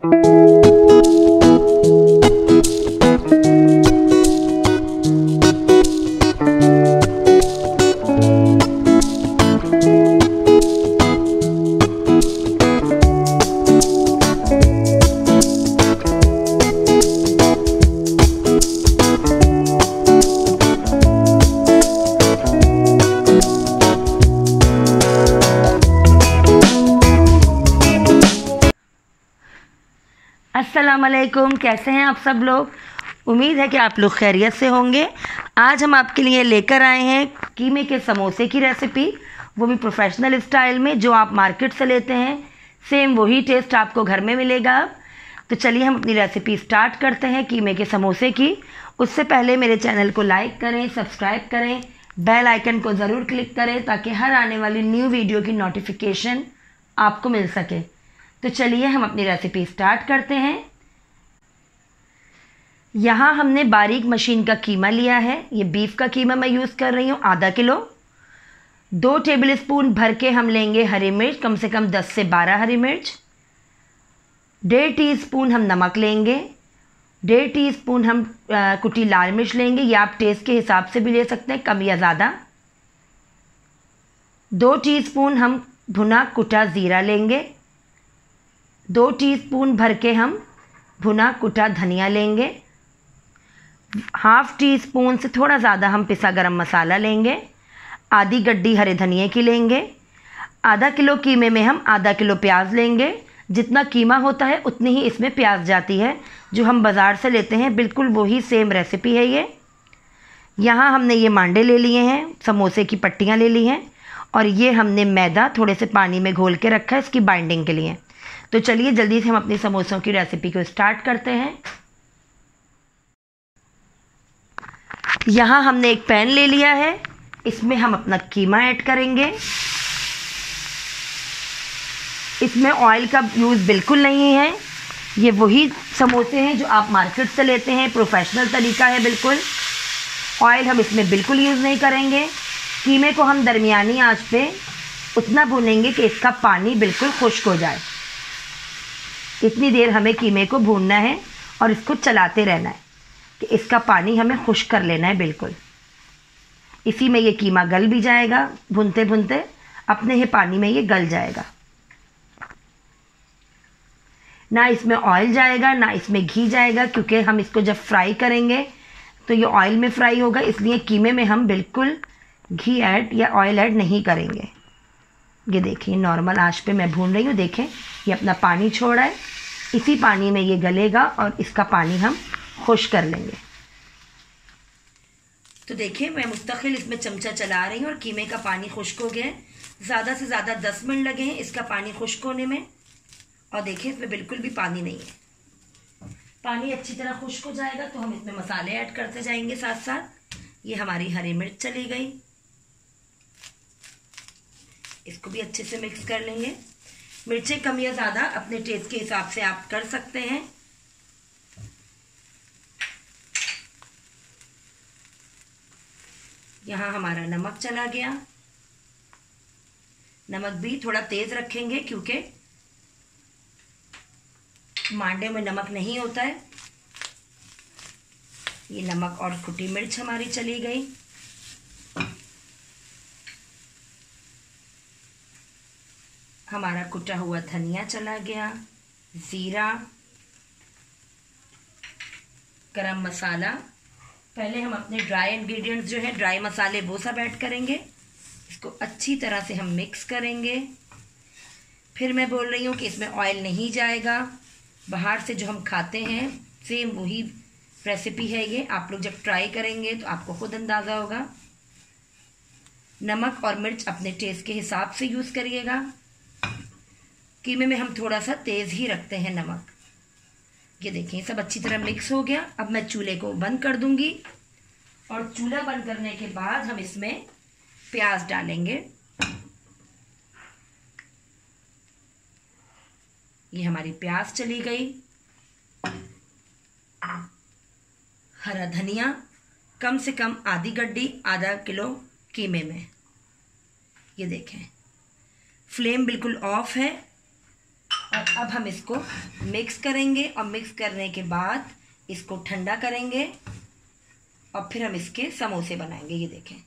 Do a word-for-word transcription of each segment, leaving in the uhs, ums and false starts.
अस्सलामुअलैकुम, कैसे हैं आप सब लोग। उम्मीद है कि आप लोग खैरियत से होंगे। आज हम आपके लिए लेकर आए हैं कीमे के समोसे की रेसिपी, वो भी प्रोफेशनल स्टाइल में, जो आप मार्केट से लेते हैं सेम वही टेस्ट आपको घर में मिलेगा। तो चलिए हम अपनी रेसिपी स्टार्ट करते हैं कीमे के समोसे की। उससे पहले मेरे चैनल को लाइक करें, सब्सक्राइब करें, बेल आइकन को ज़रूर क्लिक करें ताकि हर आने वाली न्यू वीडियो की नोटिफिकेशन आपको मिल सके। तो चलिए हम अपनी रेसिपी स्टार्ट करते हैं। यहाँ हमने बारीक मशीन का कीमा लिया है। ये बीफ का कीमा मैं यूज़ कर रही हूँ, आधा किलो। दो टेबल स्पून भर के हम लेंगे हरी मिर्च, कम से कम दस से बारह हरी मिर्च। डेढ़ टी स्पून हम नमक लेंगे। डेढ़ टी स्पून हम आ, कुटी लाल मिर्च लेंगे। या आप टेस्ट के हिसाब से भी ले सकते हैं, कम या ज़्यादा। दो टीस्पून हम भुना कुटा ज़ीरा लेंगे। दो टीस्पून भर के हम भुना कुटा धनिया लेंगे। हाफ़ टी स्पून से थोड़ा ज़्यादा हम पिसा गरम मसाला लेंगे। आधी गड्डी हरे धनिए की लेंगे। आधा किलो कीमे में हम आधा किलो प्याज लेंगे। जितना कीमा होता है उतनी ही इसमें प्याज जाती है, जो हम बाज़ार से लेते हैं, बिल्कुल वही सेम रेसिपी है ये। यहाँ हमने ये मांडे ले लिए हैं, समोसे की पट्टियाँ ले ली हैं, और ये हमने मैदा थोड़े से पानी में घोल के रखा है इसकी बाइंडिंग के लिए। तो चलिए जल्दी से हम अपनी समोसों की रेसिपी को स्टार्ट करते हैं। यहाँ हमने एक पैन ले लिया है, इसमें हम अपना कीमा ऐड करेंगे। इसमें ऑयल का यूज़ बिल्कुल नहीं है। ये वही समोसे हैं जो आप मार्केट से लेते हैं, प्रोफेशनल तरीका है बिल्कुल। ऑयल हम इसमें बिल्कुल यूज़ नहीं करेंगे। कीमे को हम दरमियानी आंच पे उतना भूनेंगे कि इसका पानी बिल्कुल खुश्क हो जाए। इतनी देर हमें कीमे को भूनना है और इसको चलाते रहना है कि इसका पानी हमें खुश्क कर लेना है बिल्कुल। इसी में ये कीमा गल भी जाएगा, भूनते भूनते अपने ही पानी में ये गल जाएगा। ना इसमें ऑयल जाएगा ना इसमें घी जाएगा, क्योंकि हम इसको जब फ्राई करेंगे तो ये ऑयल में फ्राई होगा, इसलिए कीमे में हम बिल्कुल घी ऐड या ऑयल ऐड नहीं करेंगे। ये देखिए नॉर्मल आंच पे मैं भून रही हूँ। देखें ये अपना पानी छोड़ रहा है, इसी पानी में ये गलेगा और इसका पानी हम खुश्क कर लेंगे। तो देखिए मैं मुस्तकिल इसमें चमचा चला रही हूँ और कीमे का पानी खुश्क हो गया है। ज़्यादा से ज़्यादा दस मिनट लगे हैं इसका पानी खुश्क होने में। और देखिए इसमें बिल्कुल भी पानी नहीं है। पानी अच्छी तरह खुश्क हो जाएगा तो हम इसमें मसाले ऐड करते जाएंगे साथ साथ। ये हमारी हरी मिर्च चली गई, इसको भी अच्छे से मिक्स कर लेंगे। मिर्चें कम या ज़्यादा अपने टेस्ट के हिसाब से आप कर सकते हैं। यहाँ हमारा नमक चला गया। नमक भी थोड़ा तेज रखेंगे क्योंकि मांडे में नमक नहीं होता है। ये नमक और कुटी मिर्च हमारी चली गई। हमारा कुटा हुआ धनिया चला गया, ज़ीरा, गरम मसाला। पहले हम अपने ड्राई इंग्रेडिएंट्स जो है, ड्राई मसाले, वो सब ऐड करेंगे। इसको अच्छी तरह से हम मिक्स करेंगे। फिर मैं बोल रही हूँ कि इसमें ऑयल नहीं जाएगा। बाहर से जो हम खाते हैं सेम वही रेसिपी है ये। आप लोग जब ट्राई करेंगे तो आपको खुद अंदाज़ा होगा। नमक और मिर्च अपने टेस्ट के हिसाब से यूज़ करिएगा। कीमे में हम थोड़ा सा तेज़ ही रखते हैं नमक। ये देखिए सब अच्छी तरह मिक्स हो गया। अब मैं चूल्हे को बंद कर दूंगी और चूल्हा बंद करने के बाद हम इसमें प्याज डालेंगे। ये हमारी प्याज चली गई। हरा धनिया कम से कम आधी गड्डी, आधा किलो कीमे में। ये देखें फ्लेम बिल्कुल ऑफ है और अब हम इसको मिक्स करेंगे और मिक्स करने के बाद इसको ठंडा करेंगे और फिर हम इसके समोसे बनाएंगे। ये देखें,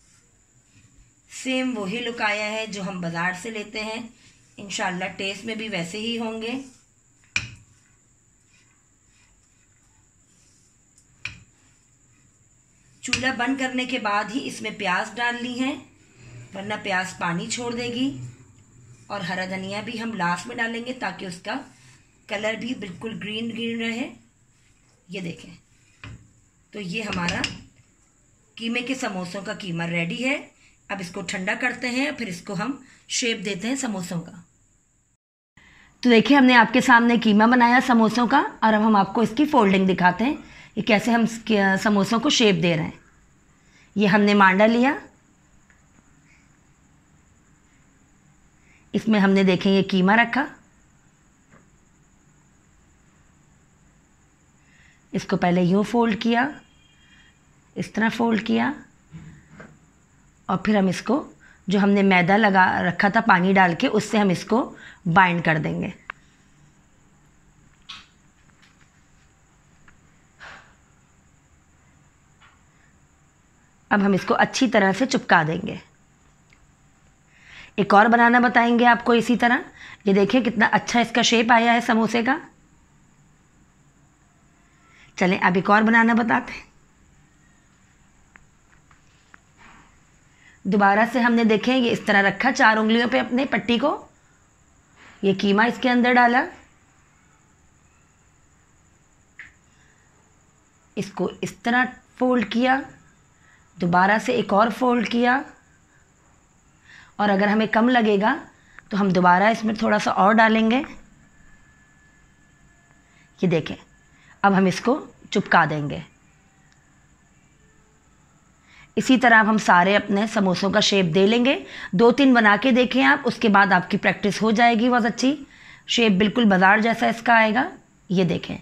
सेम वही लुक आया है जो हम बाज़ार से लेते हैं। इंशाल्लाह टेस्ट में भी वैसे ही होंगे। चूल्हा बंद करने के बाद ही इसमें प्याज डालनी है, वरना प्याज पानी छोड़ देगी। और हरा धनिया भी हम लास्ट में डालेंगे ताकि उसका कलर भी बिल्कुल ग्रीन ग्रीन रहे। ये देखें, तो ये हमारा कीमे के समोसों का कीमा रेडी है। अब इसको ठंडा करते हैं, फिर इसको हम शेप देते हैं समोसों का। तो देखिए, हमने आपके सामने कीमा बनाया समोसों का, और अब हम आपको इसकी फोल्डिंग दिखाते हैं ये कैसे हम समोसों को शेप दे रहे हैं। ये हमने मांडा लिया, इसमें हमने देखें ये कीमा रखा, इसको पहले यूँ फोल्ड किया, इस तरह फोल्ड किया, और फिर हम इसको जो हमने मैदा लगा रखा था पानी डाल के, उससे हम इसको बाइंड कर देंगे। अब हम इसको अच्छी तरह से चिपका देंगे। एक और बनाना बताएंगे आपको इसी तरह। ये देखिए कितना अच्छा इसका शेप आया है समोसे का। चलें अब एक और बनाना बताते हैं। दोबारा से हमने देखें ये इस तरह रखा चार उंगलियों पे अपने पट्टी को, ये कीमा इसके अंदर डाला, इसको इस तरह फोल्ड किया, दोबारा से एक और फोल्ड किया, और अगर हमें कम लगेगा तो हम दोबारा इसमें थोड़ा सा और डालेंगे। ये देखें, अब हम इसको चिपका देंगे। इसी तरह अब हम सारे अपने समोसों का शेप दे लेंगे। दो तीन बना के देखें आप, उसके बाद आपकी प्रैक्टिस हो जाएगी बहुत अच्छी। शेप बिल्कुल बाजार जैसा इसका आएगा। ये देखें,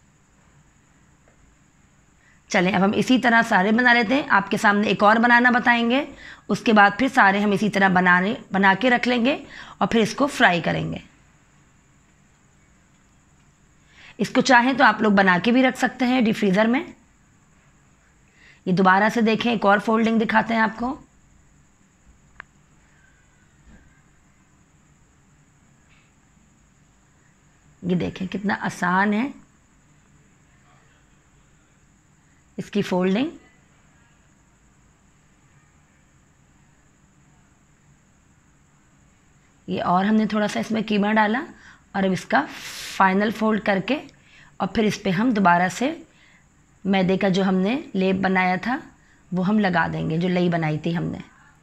चलें अब हम इसी तरह सारे बना लेते हैं। आपके सामने एक और बनाना बताएंगे, उसके बाद फिर सारे हम इसी तरह बनाने बना के रख लेंगे और फिर इसको फ्राई करेंगे। इसको चाहें तो आप लोग बना के भी रख सकते हैं डीप फ्रीज़र में। ये दोबारा से देखें, एक और फोल्डिंग दिखाते हैं आपको। ये देखें कितना आसान है इसकी फोल्डिंग। ये और हमने थोड़ा सा इसमें कीमा डाला, और अब इसका फाइनल फोल्ड करके और फिर इस पे हम दोबारा से मैदे का जो हमने लेप बनाया था वो हम लगा देंगे, जो लई बनाई थी हमने।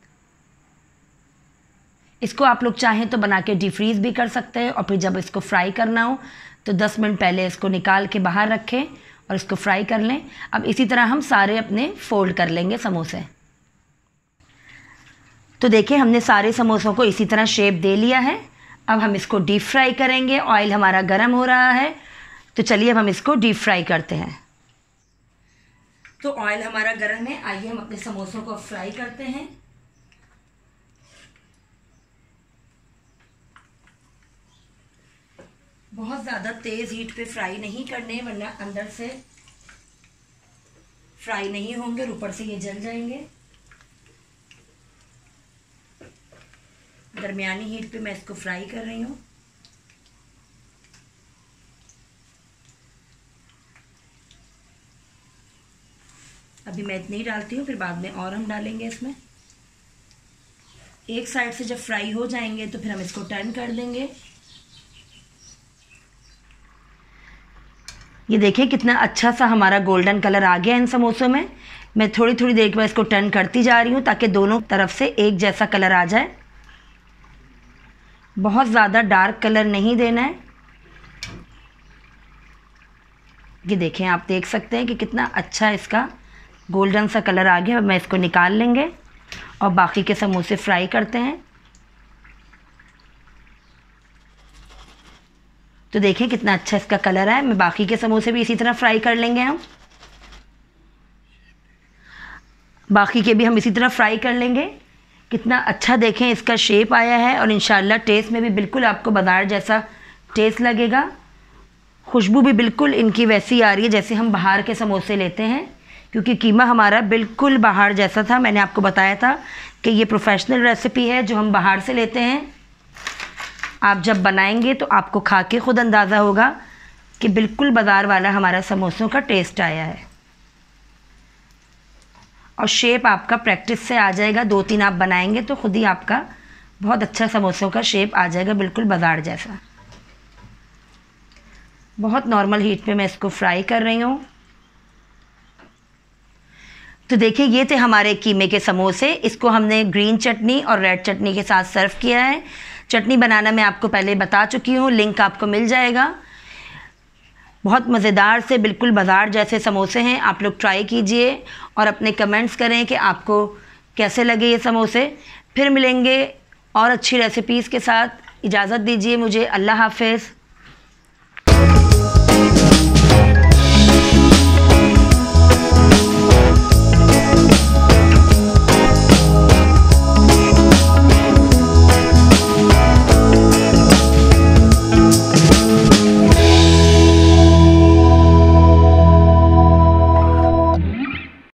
इसको आप लोग चाहें तो बना के डीप फ्रीज़ भी कर सकते हैं, और फिर जब इसको फ्राई करना हो तो दस मिनट पहले इसको निकाल के बाहर रखें और इसको फ्राई कर लें। अब इसी तरह हम सारे अपने फोल्ड कर लेंगे समोसे। तो देखिए हमने सारे समोसों को इसी तरह शेप दे लिया है। अब हम इसको डीप फ्राई करेंगे। ऑयल हमारा गर्म हो रहा है, तो चलिए अब हम इसको डीप फ्राई करते हैं। तो ऑयल हमारा गर्म है, आइए हम अपने समोसों को फ्राई करते हैं। बहुत ज़्यादा तेज़ हीट पे फ्राई नहीं करने, वरना अंदर से फ्राई नहीं होंगे और ऊपर से ये जल जाएंगे। दरमियानी हीट पे मैं इसको फ्राई कर रही हूँ। अभी मैं इतनी ही डालती हूँ, फिर बाद में और हम डालेंगे इसमें। एक साइड से जब फ्राई हो जाएंगे तो फिर हम इसको टर्न कर देंगे। ये देखिए कितना अच्छा सा हमारा गोल्डन कलर आ गया इन समोसों में। मैं थोड़ी थोड़ी देर के बाद इसको टर्न करती जा रही हूँ ताकि दोनों तरफ से एक जैसा कलर आ जाए। बहुत ज़्यादा डार्क कलर नहीं देना है। ये देखें, आप देख सकते हैं कि कितना अच्छा इसका गोल्डन सा कलर आ गया। मैं इसको निकाल लेंगे और बाकी के समोसे फ्राई करते हैं। तो देखें कितना अच्छा इसका कलर है। मैं बाकी के समोसे भी इसी तरह फ्राई कर लेंगे। हम बाकी के भी हम इसी तरह फ्राई कर लेंगे। कितना अच्छा देखें इसका शेप आया है, और इंशाल्लाह टेस्ट में भी बिल्कुल आपको बाजार जैसा टेस्ट लगेगा। खुशबू भी बिल्कुल इनकी वैसी आ रही है जैसे हम बाहर के समोसे लेते हैं, क्योंकि कीमा हमारा बिल्कुल बाहर जैसा था। मैंने आपको बताया था कि ये प्रोफेशनल रेसिपी है जो हम बाहर से लेते हैं। आप जब बनाएंगे तो आपको खा के ख़ुद अंदाज़ा होगा कि बिल्कुल बाज़ार वाला हमारा समोसों का टेस्ट आया है। और शेप आपका प्रैक्टिस से आ जाएगा, दो तीन आप बनाएंगे तो ख़ुद ही आपका बहुत अच्छा समोसों का शेप आ जाएगा, बिल्कुल बाज़ार जैसा। बहुत नॉर्मल हीट पे मैं इसको फ्राई कर रही हूँ। तो देखिए ये थे हमारे कीमे के समोसे। इसको हमने ग्रीन चटनी और रेड चटनी के साथ सर्व किया है। चटनी बनाना मैं आपको पहले बता चुकी हूँ, लिंक आपको मिल जाएगा। बहुत मज़ेदार से बिल्कुल बाज़ार जैसे समोसे हैं, आप लोग ट्राई कीजिए और अपने कमेंट्स करें कि आपको कैसे लगे ये समोसे। फिर मिलेंगे और अच्छी रेसिपीज़ के साथ। इजाज़त दीजिए मुझे, अल्लाह हाफ़िज़।